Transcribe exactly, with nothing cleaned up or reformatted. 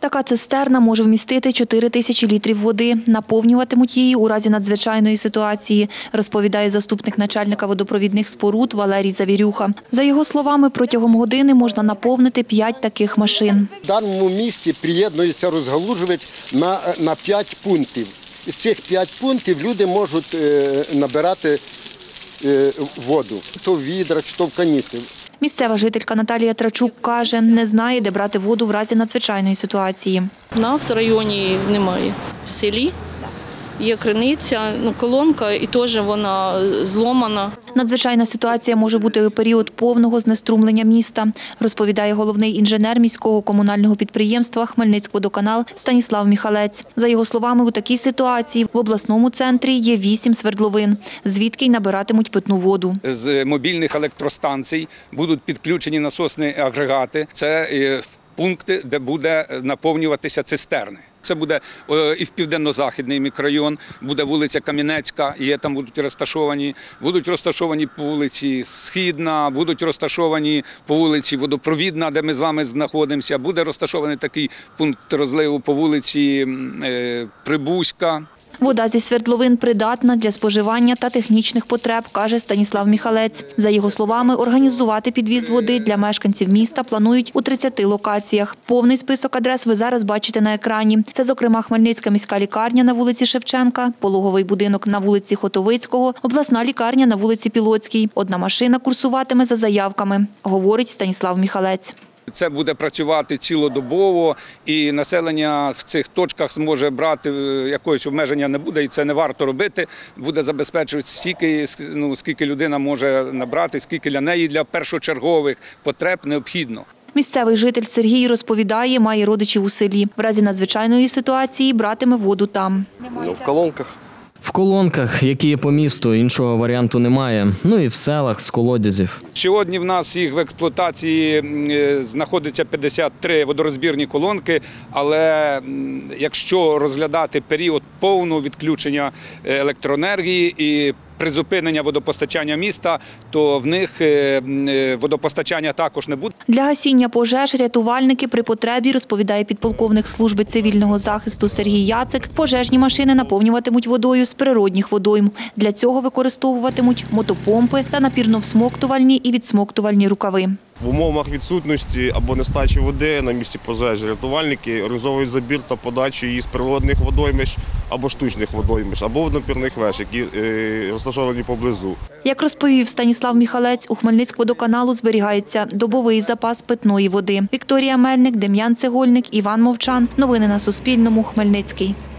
Така цистерна може вмістити чотири тисячі літрів води. Наповнюватимуть її у разі надзвичайної ситуації, розповідає заступник начальника водопровідних споруд Валерій Завірюха. За його словами, протягом години можна наповнити п'ять таких машин. В даному місці приєднується розгалужувач на, на п'ять пунктів. І цих п'ять пунктів люди можуть е, набирати е, воду, то в відра, чи то в каністри. Місцева жителька Наталія Трачук каже, не знає, де брати воду в разі надзвичайної ситуації. У нас в районі немає. В селі є криниця, ну, колонка, і теж вона зломана. Надзвичайна ситуація може бути у період повного знеструмлення міста, розповідає головний інженер міського комунального підприємства «Хмельницькводоканал» Станіслав Міхалець. За його словами, у такій ситуації в обласному центрі є вісім свердловин, звідки й набиратимуть питну воду. З мобільних електростанцій будуть підключені насосні агрегати. Це пункти, де буде наповнюватися цистерни. Це буде і в південно-західний мікрорайон, буде вулиця Кам'янецька, є там будуть розташовані, будуть розташовані по вулиці Східна, будуть розташовані по вулиці Водопровідна, де ми з вами знаходимося, буде розташований такий пункт розливу по вулиці Прибузька. Вода зі свердловин придатна для споживання та технічних потреб, каже Станіслав Міхалець. За його словами, організувати підвіз води для мешканців міста планують у тридцяти локаціях. Повний список адрес ви зараз бачите на екрані. Це, зокрема, Хмельницька міська лікарня на вулиці Шевченка, пологовий будинок на вулиці Хотовицького, обласна лікарня на вулиці Пілоцькій. Одна машина курсуватиме за заявками, говорить Станіслав Міхалець. Це буде працювати цілодобово, і населення в цих точках зможе брати, якогось обмеження не буде, і це не варто робити. Буде забезпечувати стільки, ну, скільки людина може набрати, скільки для неї, для першочергових потреб необхідно. Місцевий житель Сергій розповідає, має родичів у селі. В разі надзвичайної ситуації братиме воду там. Ну, в колонках. В колонках, які є по місту, іншого варіанту немає. Ну і в селах з колодязів. Сьогодні в нас їх в експлуатації знаходиться п'ятдесят три водорозбірні колонки, але якщо розглядати період повного відключення електроенергії і призупинення водопостачання міста, то в них водопостачання також не буде. Для гасіння пожеж рятувальники при потребі, розповідає підполковник служби цивільного захисту Сергій Яцик, пожежні машини наповнюватимуть водою з природних водойм. Для цього використовуватимуть мотопомпи та напірно-всмоктувальні і відсмоктувальні рукави. В умовах відсутності або нестачі води на місці пожежі рятувальники організовують забір та подачу її з природних водоймищ або штучних водоймищ, або водопірних веж, які розташовані поблизу. Як розповів Станіслав Міхалець, у Хмельницькводоканалу зберігається добовий запас питної води. Вікторія Мельник, Дем'ян Цегольник, Іван Мовчан. Новини на Суспільному. Хмельницький.